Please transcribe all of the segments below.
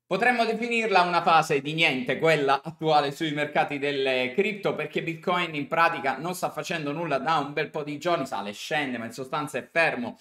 Potremmo definirla una fase di niente, quella attuale sui mercati delle cripto, perché Bitcoin in pratica non sta facendo nulla da un bel po' di giorni, sale, scende, ma in sostanza è fermo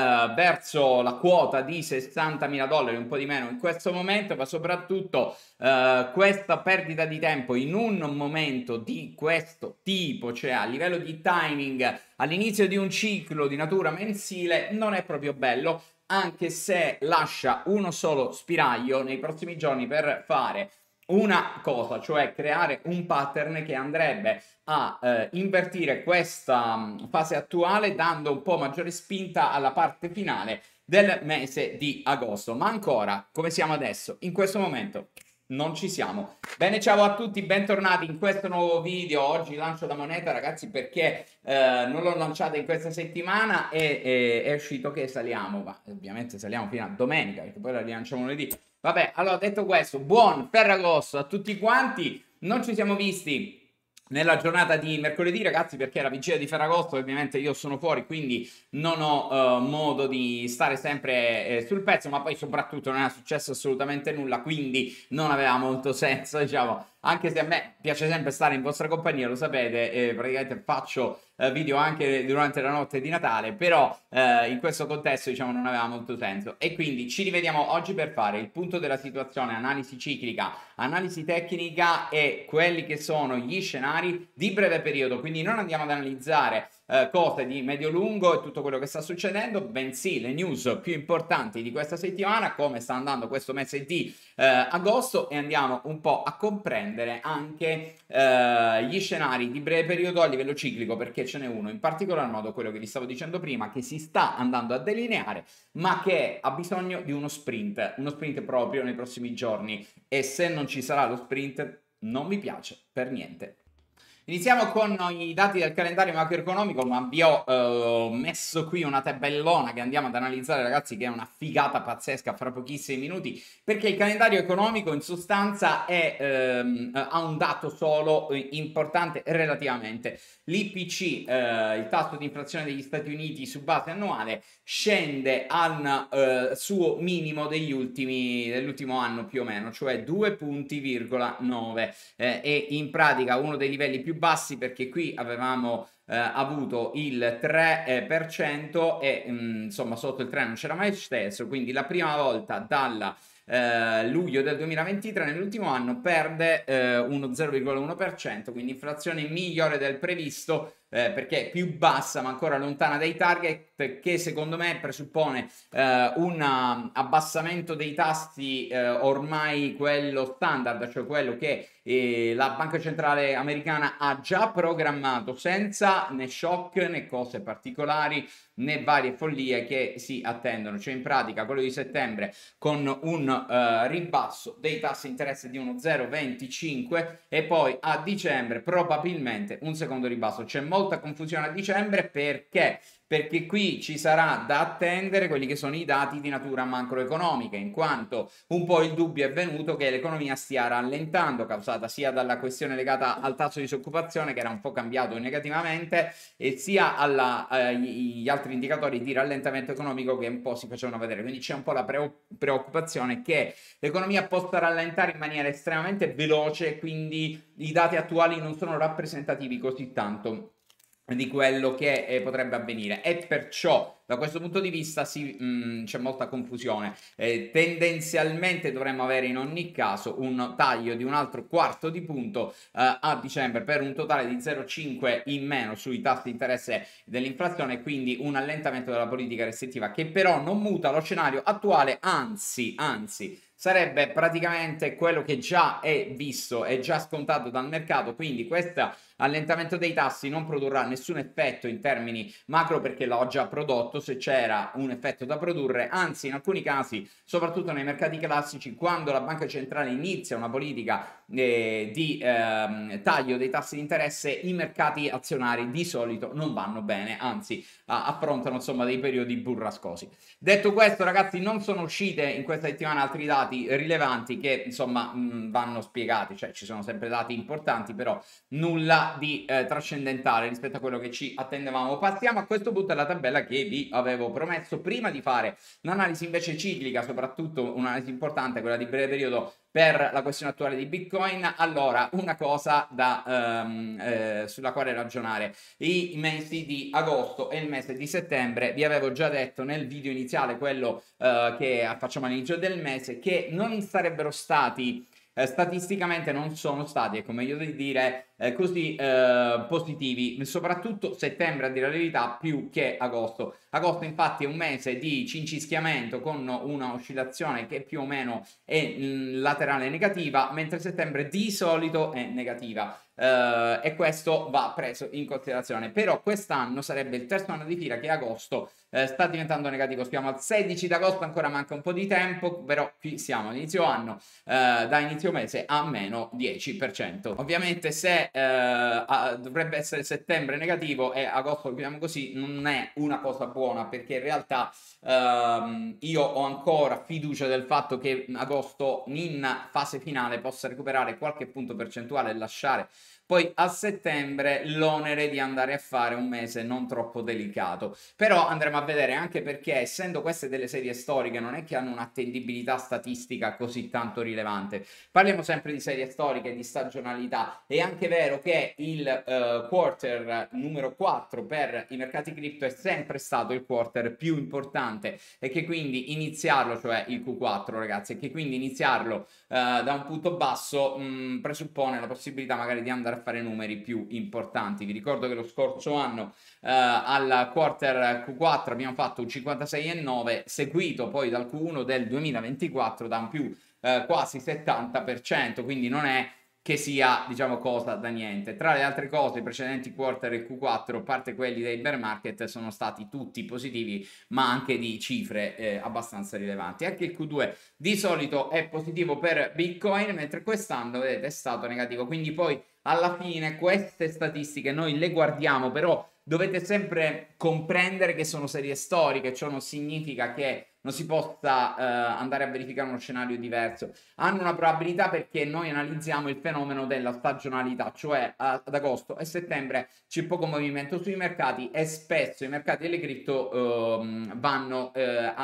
verso la quota di 60.000 dollari, un po' di meno in questo momento, ma soprattutto questa perdita di tempo in un momento di questo tipo, cioè a livello di timing, all'inizio di un ciclo di natura mensile, non è proprio bello, anche se lascia uno solo spiraglio nei prossimi giorni per fare una cosa, cioè creare un pattern che andrebbe a invertire questa fase attuale, dando un po' maggiore spinta alla parte finale del mese di agosto. Ma ancora, come siamo adesso, in questo momento, non ci siamo. Bene, ciao a tutti, bentornati in questo nuovo video. Oggi lancio da moneta, ragazzi, perché non l'ho lanciata in questa settimana e è uscito che saliamo, ma ovviamente saliamo fino a domenica, perché poi la rilanciamo lunedì. Vabbè, allora detto questo, buon Ferragosto a tutti quanti. Non ci siamo visti nella giornata di mercoledì, ragazzi, perché è la vigilia di Ferragosto, ovviamente io sono fuori, quindi non ho modo di stare sempre sul pezzo, ma poi soprattutto non è successo assolutamente nulla, quindi non aveva molto senso, diciamo, anche se a me piace sempre stare in vostra compagnia, lo sapete, praticamente faccio video anche durante la notte di Natale, però in questo contesto diciamo non aveva molto senso e quindi ci rivediamo oggi per fare il punto della situazione, analisi ciclica, analisi tecnica e quelli che sono gli scenari di breve periodo, quindi non andiamo ad analizzare cose di medio-lungo e tutto quello che sta succedendo, bensì le news più importanti di questa settimana, come sta andando questo mese di agosto, e andiamo un po' a comprendere anche gli scenari di breve periodo a livello ciclico, perché ce n'è uno in particolar modo, quello che vi stavo dicendo prima, che si sta andando a delineare, ma che ha bisogno di uno sprint proprio nei prossimi giorni, e se non ci sarà lo sprint non mi piace per niente. Iniziamo con i dati del calendario macroeconomico, ma vi ho messo qui una tabellona che andiamo ad analizzare, ragazzi, che è una figata pazzesca fra pochissimi minuti, perché il calendario economico in sostanza ha un dato solo importante relativamente. L'IPC, il tasso di inflazione degli Stati Uniti su base annuale, scende al suo minimo dell'ultimo anno più o meno, cioè 2,9 punti, e in pratica uno dei livelli più bassi, perché qui avevamo avuto il 3% e insomma sotto il 3 non c'era mai stesso, quindi la prima volta dalla luglio del 2023 nell'ultimo anno perde uno 0,1%, quindi inflazione migliore del previsto, perché è più bassa ma ancora lontana dai target, che secondo me presuppone un abbassamento dei tassi ormai quello standard, cioè quello che la Banca Centrale Americana ha già programmato, senza né shock né cose particolari né varie follie che si attendono, cioè in pratica quello di settembre con un ribasso dei tassi di interesse di uno 0,25 e poi a dicembre probabilmente un secondo ribasso. C'è molta confusione a dicembre perché qui ci sarà da attendere quelli che sono i dati di natura macroeconomica, in quanto un po' il dubbio è venuto che l'economia stia rallentando, causata sia dalla questione legata al tasso di disoccupazione, che era un po' cambiato negativamente, e sia agli altri indicatori di rallentamento economico che un po' si facevano vedere. Quindi c'è un po' la preoccupazione che l'economia possa rallentare in maniera estremamente veloce, quindi i dati attuali non sono rappresentativi così tanto di quello che potrebbe avvenire, e perciò da questo punto di vista c'è molta confusione. Tendenzialmente dovremmo avere in ogni caso un taglio di un altro quarto di punto a dicembre, per un totale di 0,5 in meno sui tassi di interesse dell'inflazione, quindi un allentamento della politica restrittiva, che però non muta lo scenario attuale, anzi sarebbe praticamente quello che già è visto, è già scontato dal mercato. Quindi questo allentamento dei tassi non produrrà nessun effetto in termini macro, perché l'ho già prodotto se c'era un effetto da produrre, anzi in alcuni casi, soprattutto nei mercati classici, quando la banca centrale inizia una politica di taglio dei tassi di interesse, i mercati azionari di solito non vanno bene, anzi affrontano insomma dei periodi burrascosi. Detto questo, ragazzi, non sono uscite in questa settimana altri dati rilevanti che insomma vanno spiegati, cioè ci sono sempre dati importanti, però nulla di trascendentale rispetto a quello che ci attendevamo. Passiamo a questo punto alla tabella che vi avevo promesso, prima di fare un'analisi invece ciclica, soprattutto un'analisi importante, quella di breve periodo, per la questione attuale di Bitcoin. Allora, una cosa sulla quale ragionare: i mesi di agosto e il mese di settembre, vi avevo già detto nel video iniziale, quello che facciamo all'inizio del mese, che non sarebbero stati statisticamente non sono stati, è come io di dire, così positivi, soprattutto settembre a dire la verità più che agosto. Agosto infatti è un mese di cincischiamento con una oscillazione che più o meno è laterale negativa, mentre settembre di solito è negativa. E questo va preso in considerazione. Però quest'anno sarebbe il terzo anno di fila che agosto sta diventando negativo. Siamo al 16 d'agosto, ancora manca un po' di tempo, però qui siamo a inizio anno, da inizio mese a meno 10%. Ovviamente se dovrebbe essere settembre negativo e agosto lo chiamiamo così, non è una cosa buona, perché in realtà io ho ancora fiducia del fatto che agosto in fase finale possa recuperare qualche punto percentuale e lasciare poi a settembre l'onere di andare a fare un mese non troppo delicato. Però andremo a vedere, anche perché essendo queste delle serie storiche non è che hanno un'attendibilità statistica così tanto rilevante. Parliamo sempre di serie storiche, di stagionalità. È anche vero che il quarter numero 4 per i mercati cripto è sempre stato il quarter più importante, e che quindi iniziarlo, cioè il Q4 ragazzi, e che quindi iniziarlo da un punto basso presuppone la possibilità magari di andare a fare numeri più importanti. Vi ricordo che lo scorso anno al quarter Q4 abbiamo fatto un 56,9, seguito poi dal Q1 del 2024 da un più quasi 70%, quindi non è che sia, diciamo, cosa da niente. Tra le altre cose, i precedenti quarter e Q4, a parte quelli dei bear market, sono stati tutti positivi, ma anche di cifre abbastanza rilevanti. Anche il Q2 di solito è positivo per Bitcoin, mentre quest'anno, vedete, è stato negativo. Quindi poi alla fine queste statistiche noi le guardiamo, però dovete sempre comprendere che sono serie storiche, ciò non significa che non si possa andare a verificare uno scenario diverso. Hanno una probabilità perché noi analizziamo il fenomeno della stagionalità, cioè ad agosto e settembre c'è poco movimento sui mercati e spesso i mercati delle cripto vanno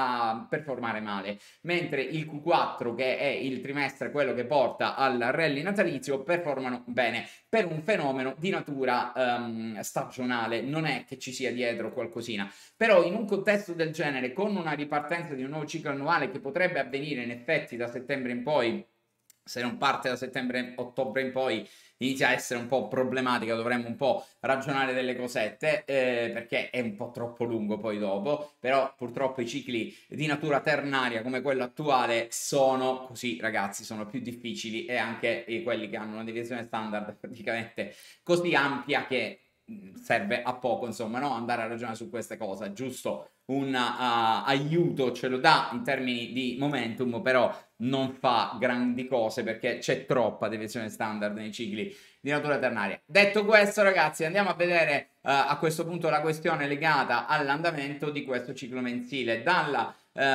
a performare male, mentre il Q4, che è il trimestre, quello che porta al rally natalizio, performano bene per un fenomeno di natura stagionale. Non è che ci sia dietro qualcosina, però in un contesto del genere, con una ripartenza di un nuovo ciclo annuale che potrebbe avvenire in effetti da settembre in poi, se non parte da settembre-ottobre in poi, inizia a essere un po' problematica, dovremmo un po' ragionare delle cosette, perché è un po' troppo lungo poi dopo. Però purtroppo i cicli di natura ternaria come quello attuale sono così ragazzi, sono più difficili, e anche quelli che hanno una deviazione standard praticamente così ampia che serve a poco, insomma, no? Andare a ragionare su queste cose. Giusto un aiuto ce lo dà in termini di momentum, però non fa grandi cose perché c'è troppa deviazione standard nei cicli di natura ternaria. Detto questo ragazzi, andiamo a vedere a questo punto la questione legata all'andamento di questo ciclo mensile. Dalla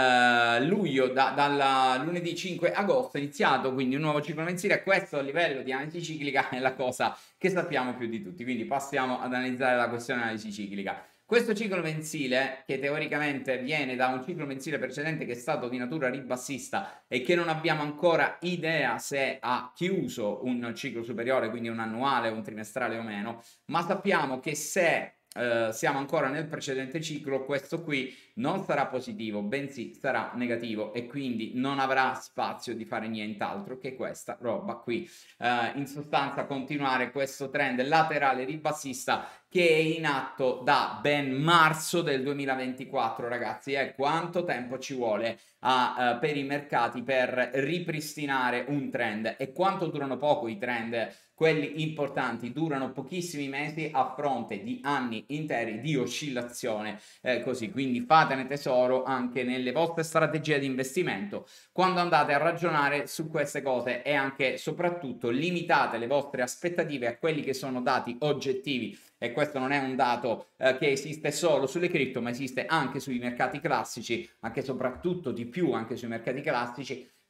dal lunedì 5 agosto è iniziato quindi un nuovo ciclo mensile. Questo a livello di analisi ciclica è la cosa che sappiamo più di tutti, quindi passiamo ad analizzare la questione analisi ciclica. Questo ciclo mensile, che teoricamente viene da un ciclo mensile precedente che è stato di natura ribassista e che non abbiamo ancora idea se ha chiuso un ciclo superiore, quindi un annuale, un trimestrale o meno, ma sappiamo che se siamo ancora nel precedente ciclo, questo qui non sarà positivo, bensì sarà negativo, e quindi non avrà spazio di fare nient'altro che questa roba qui. In sostanza continuare questo trend laterale ribassista che è in atto da ben marzo del 2024 ragazzi. Quanto tempo ci vuole per i mercati per ripristinare un trend, e quanto durano poco i trend, quelli importanti durano pochissimi mesi a fronte di anni interi di oscillazione, così. Quindi fatene tesoro anche nelle vostre strategie di investimento quando andate a ragionare su queste cose, e anche soprattutto limitate le vostre aspettative a quelli che sono dati oggettivi. E questo non è un dato che esiste solo sulle cripto, ma esiste anche sui mercati classici, anche soprattutto di più anche sui mercati classici,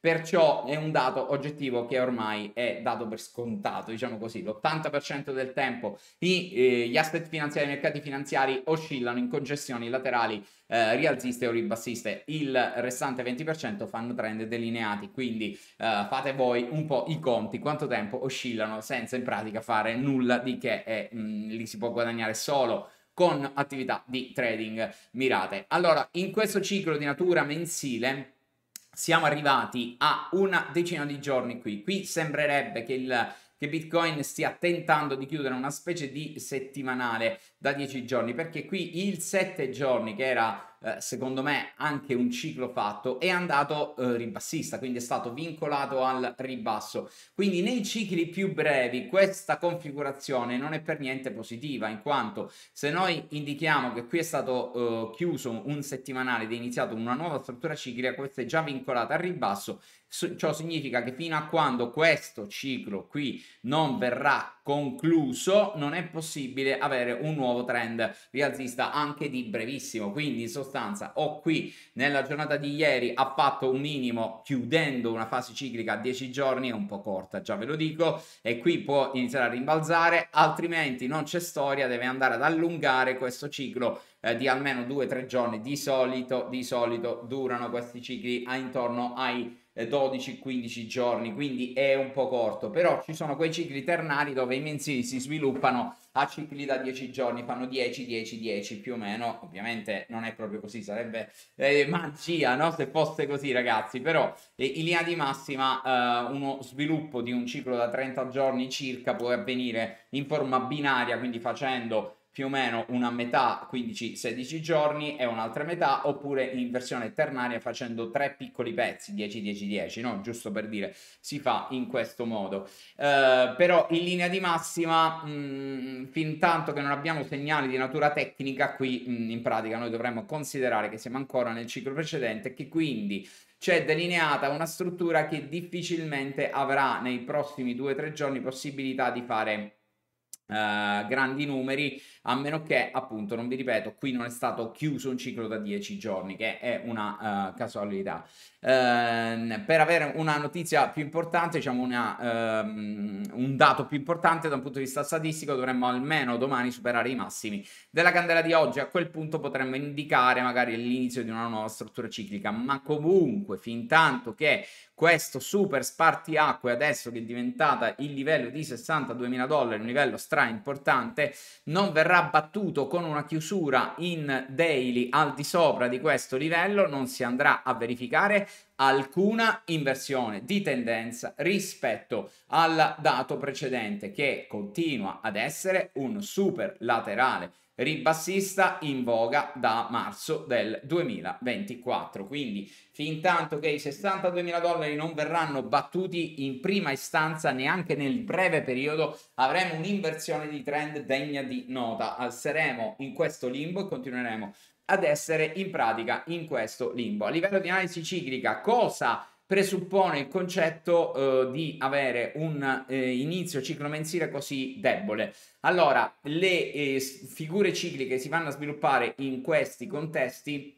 perciò è un dato oggettivo che ormai è dato per scontato, diciamo così. L'80% del tempo gli asset finanziari, i mercati finanziari oscillano in congestioni laterali rialziste o ribassiste, il restante 20% fanno trend delineati, quindi fate voi un po' i conti, quanto tempo oscillano senza in pratica fare nulla di che, e li si può guadagnare solo con attività di trading mirate. Allora, in questo ciclo di natura mensile siamo arrivati a una decina di giorni qui sembrerebbe che Bitcoin stia tentando di chiudere una specie di settimanale da 10 giorni, perché qui il 7 giorni, che era secondo me anche un ciclo fatto, è andato ribassista, quindi è stato vincolato al ribasso. Quindi nei cicli più brevi questa configurazione non è per niente positiva, in quanto se noi indichiamo che qui è stato chiuso un settimanale ed è iniziato una nuova struttura ciclica, questa è già vincolata al ribasso. Ciò significa che fino a quando questo ciclo qui non verrà concluso non è possibile avere un nuovo trend rialzista anche di brevissimo. Quindi in sostanza o qui nella giornata di ieri ha fatto un minimo chiudendo una fase ciclica a 10 giorni, è un po' corta, già ve lo dico, e qui può iniziare a rimbalzare, altrimenti non c'è storia, deve andare ad allungare questo ciclo di almeno 2-3 giorni. Di solito durano questi cicli intorno ai 12-15 giorni, quindi è un po' corto, però ci sono quei cicli ternari dove i mensili si sviluppano a cicli da 10 giorni, fanno 10 più o meno. Ovviamente non è proprio così, sarebbe magia, no? Se fosse così, ragazzi, però in linea di massima uno sviluppo di un ciclo da 30 giorni circa può avvenire in forma binaria, quindi facendo più o meno una metà 15-16 giorni e un'altra metà, oppure in versione ternaria facendo 3 piccoli pezzi 10-10-10, no? Giusto per dire, si fa in questo modo. Però in linea di massima fin tanto che non abbiamo segnali di natura tecnica qui in pratica noi dovremmo considerare che siamo ancora nel ciclo precedente e che quindi c'è delineata una struttura che difficilmente avrà nei prossimi 2-3 giorni possibilità di fare grandi numeri, a meno che appunto, non vi ripeto, qui non è stato chiuso un ciclo da 10 giorni, che è una casualità. Per avere una notizia più importante, diciamo un dato più importante da un punto di vista statistico, dovremmo almeno domani superare i massimi della candela di oggi. A quel punto potremmo indicare magari l'inizio di una nuova struttura ciclica, ma comunque fin tanto che questo super spartiacque adesso che è diventata il livello di $62.000, un livello stra importante, non verrà battuto con una chiusura in daily al di sopra di questo livello, non si andrà a verificare alcuna inversione di tendenza rispetto al dato precedente, che continua ad essere un super laterale ribassista in voga da marzo del 2024. Quindi fin tanto che i $62.000 non verranno battuti in prima istanza, neanche nel breve periodo, avremo un'inversione di trend degna di nota. Saremo in questo limbo e continueremo ad essere in pratica in questo limbo. A livello di analisi ciclica, cosa presuppone il concetto di avere un inizio ciclo mensile così debole? Allora, le figure cicliche si vanno a sviluppare in questi contesti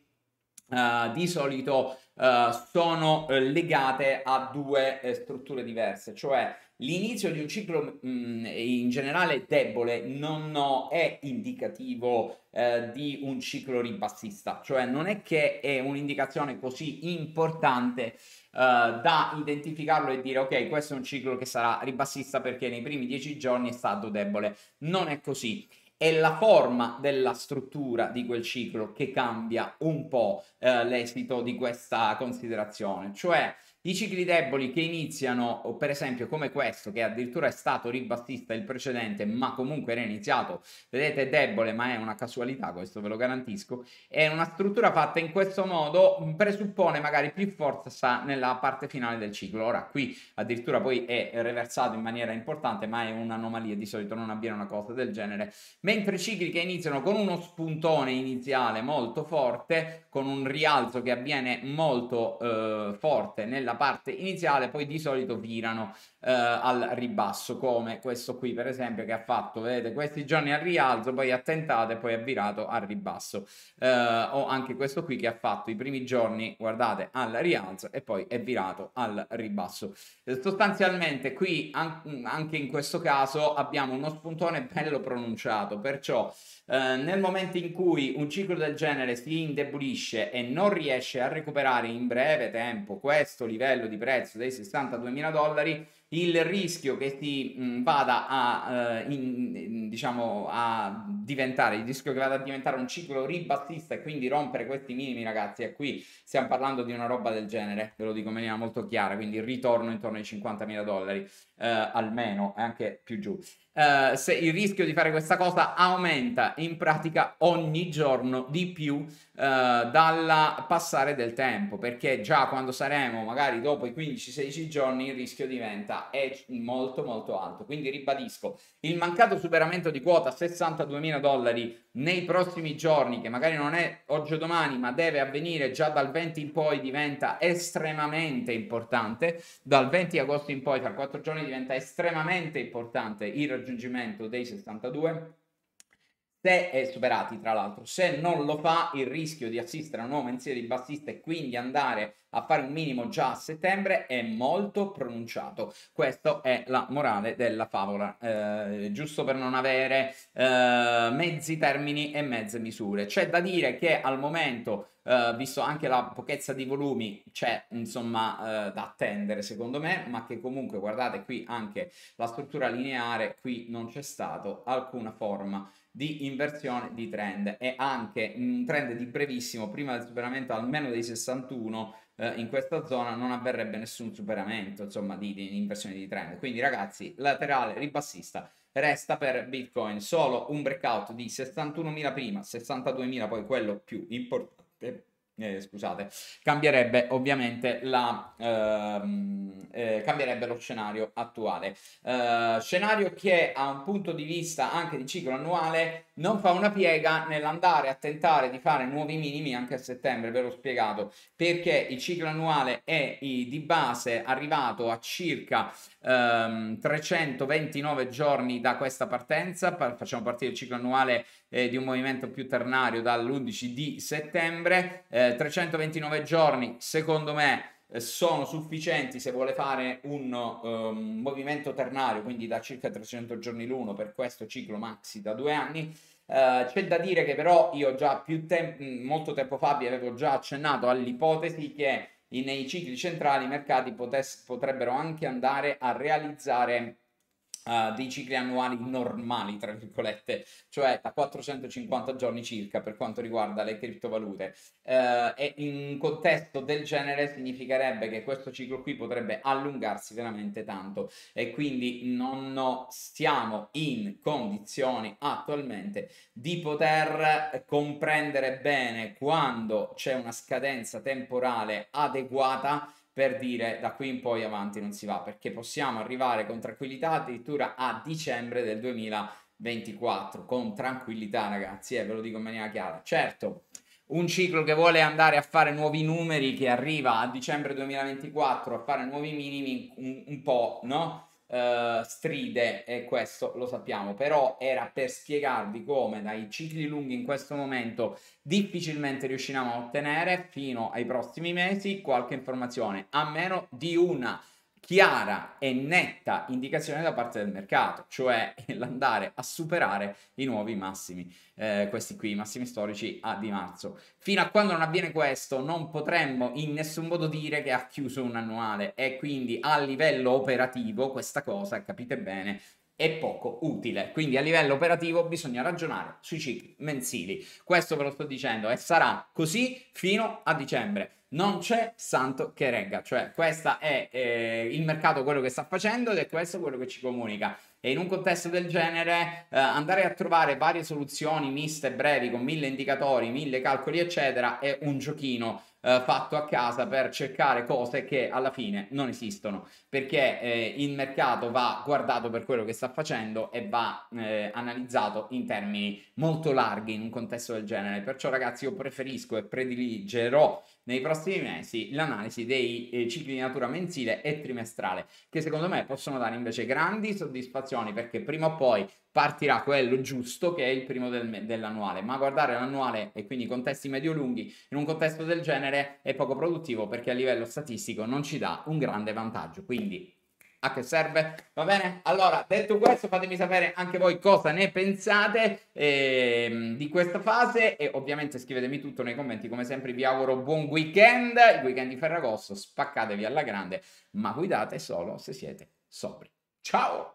di solito sono legate a due strutture diverse, cioè l'inizio di un ciclo in generale debole non è indicativo di un ciclo ribassista, cioè non è che è un'indicazione così importante da identificarlo e dire ok, questo è un ciclo che sarà ribassista perché nei primi 10 giorni è stato debole. Non è così. È la forma della struttura di quel ciclo che cambia un po' l'esito di questa considerazione, cioè i cicli deboli che iniziano, per esempio come questo, che addirittura è stato ribassista il precedente, ma comunque era iniziato, vedete, debole, ma è una casualità, questo ve lo garantisco, è una struttura fatta in questo modo, presuppone magari più forza nella parte finale del ciclo. Ora qui addirittura poi è reversato in maniera importante, ma è un'anomalia, di solito non avviene una cosa del genere, mentre cicli che iniziano con uno spuntone iniziale molto forte, con un rialzo che avviene molto forte nella nella parte iniziale, poi di solito virano al ribasso, come questo qui per esempio che ha fatto, vedete, questi giorni al rialzo, poi ha tentato e poi ha virato al ribasso, o anche questo qui che ha fatto i primi giorni, guardate, al rialzo e poi è virato al ribasso. Sostanzialmente qui anche in questo caso abbiamo uno spuntone bello pronunciato, perciò nel momento in cui un ciclo del genere si indebolisce e non riesce a recuperare in breve tempo questo livello di prezzo dei $62.000, il rischio che si vada a, diciamo, a diventare, il rischio che vada a diventare un ciclo ribassista e quindi rompere questi minimi, ragazzi, e qui stiamo parlando di una roba del genere, ve lo dico in maniera molto chiara, quindi il ritorno intorno ai $50.000 almeno, e anche più giù. Se il rischio di fare questa cosa aumenta in pratica ogni giorno di più dal passare del tempo, perché già quando saremo magari dopo i 15-16 giorni il rischio diventa molto molto alto. Quindi ribadisco, il mancato superamento di quota $62.000 nei prossimi giorni, che magari non è oggi o domani ma deve avvenire già dal 20 in poi, diventa estremamente importante. Dal 20 agosto in poi, tra 4 giorni, diventa estremamente importante il raggiungimento dei 62, se è superati, tra l'altro. Se non lo fa, il rischio di assistere a un nuovo mensile ribassista e quindi andare a fare un minimo già a settembre è molto pronunciato. Questa è la morale della favola, giusto per non avere mezzi termini e mezze misure. C'è da dire che al momento, visto anche la pochezza di volumi, c'è insomma da attendere secondo me, ma che comunque, guardate qui anche la struttura lineare, qui non c'è stato alcuna forma di inversione di trend, e anche un trend di brevissimo, prima del superamento almeno dei 61 in questa zona non avverrebbe nessun superamento, insomma, di inversione di trend. Quindi ragazzi, laterale ribassista resta per Bitcoin, solo un breakout di 61.000 prima, 62.000 poi, quello più importante. Scusate, cambierebbe ovviamente cambierebbe lo scenario attuale, scenario che a un punto di vista anche di ciclo annuale non fa una piega nell'andare a tentare di fare nuovi minimi anche a settembre. Ve l'ho spiegato, perché il ciclo annuale è di base arrivato a circa 329 giorni da questa partenza. Facciamo partire il ciclo annuale di un movimento più ternario dall'11 di settembre. 329 giorni secondo me sono sufficienti se vuole fare un movimento ternario, quindi da circa 300 giorni l'uno, per questo ciclo maxi da 2 anni. C'è da dire che però io già molto tempo fa vi avevo già accennato all'ipotesi che nei cicli centrali i mercati potrebbero anche andare a realizzare dei cicli annuali normali, tra virgolette, cioè da 450 giorni circa per quanto riguarda le criptovalute, e in un contesto del genere significherebbe che questo ciclo qui potrebbe allungarsi veramente tanto, e quindi non stiamo in condizioni attualmente di poter comprendere bene quando c'è una scadenza temporale adeguata per dire da qui in poi avanti non si va, perché possiamo arrivare con tranquillità addirittura a dicembre del 2024, con tranquillità ragazzi, ve lo dico in maniera chiara. Certo, un ciclo che vuole andare a fare nuovi numeri, che arriva a dicembre 2024 a fare nuovi minimi, un po', no? Stride, e questo lo sappiamo, però era per spiegarvi come dai cicli lunghi in questo momento difficilmente riusciremo a ottenere fino ai prossimi mesi qualche informazione, a meno di una chiara e netta indicazione da parte del mercato, cioè l'andare a superare i nuovi massimi, questi qui, i massimi storici di marzo. Fino a quando non avviene questo non potremmo in nessun modo dire che ha chiuso un annuale, e quindi a livello operativo questa cosa, capite bene, è poco utile. Quindi a livello operativo bisogna ragionare sui cicli mensili, questo ve lo sto dicendo, e sarà così fino a dicembre. Non c'è santo che regga, cioè questo è il mercato quello che sta facendo, ed è questo quello che ci comunica. E in un contesto del genere andare a trovare varie soluzioni miste brevi con 1000 indicatori, 1000 calcoli eccetera è un giochino fatto a casa per cercare cose che alla fine non esistono, perché il mercato va guardato per quello che sta facendo e va analizzato in termini molto larghi in un contesto del genere. Perciò ragazzi, io preferisco e prediligerò nei prossimi mesi l'analisi dei cicli di natura mensile e trimestrale, che secondo me possono dare invece grandi soddisfazioni, perché prima o poi partirà quello giusto, che è il primo dell'annuale, ma guardare l'annuale e quindi i contesti medio-lunghi in un contesto del genere è poco produttivo, perché a livello statistico non ci dà un grande vantaggio. Quindi a che serve? Va bene? Allora, detto questo, fatemi sapere anche voi cosa ne pensate di questa fase, e ovviamente scrivetemi tutto nei commenti. Come sempre vi auguro buon weekend, il weekend di Ferragosto, spaccatevi alla grande, ma guidate solo se siete sobri. Ciao!